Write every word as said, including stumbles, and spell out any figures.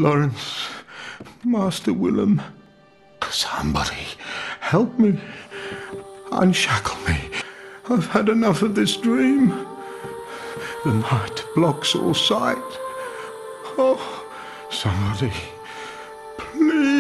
Lawrence, Master Willem, somebody help me, unshackle me. I've had enough of this dream. The night blocks all sight. Oh, somebody, please.